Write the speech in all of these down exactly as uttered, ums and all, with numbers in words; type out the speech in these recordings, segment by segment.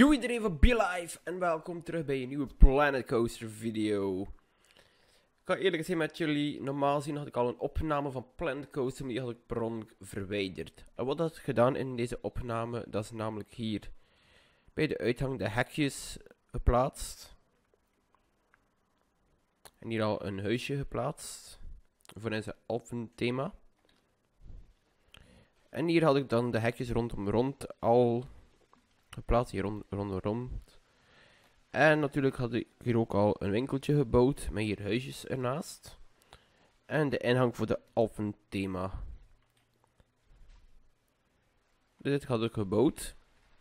Yo iedereen van BeLive en welkom terug bij een nieuwe Planet Coaster video. Ik ga eerlijk zijn met jullie, normaal gezien had ik al een opname van Planet Coaster, maar die had ik per ongeluk verwijderd. En wat had ik gedaan in deze opname, dat is namelijk hier bij de uitgang de hekjes geplaatst. En hier al een huisje geplaatst, voor in zijn Alpenthema. En hier had ik dan de hekjes rondom rond al geplaatst, hier rond, rond, rond. En natuurlijk had ik hier ook al een winkeltje gebouwd, met hier huisjes ernaast. En de ingang voor de Alpenthema. Dit had ik gebouwd.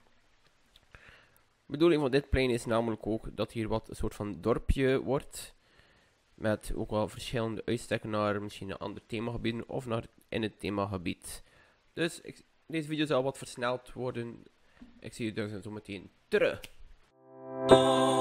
De bedoeling van dit plein is namelijk ook dat hier wat een soort van dorpje wordt. Met ook wel verschillende uitstekken naar misschien een ander themagebied of naar in het themagebied. Dus ik, deze video zal wat versneld worden. Ik zie je dus zo meteen terug.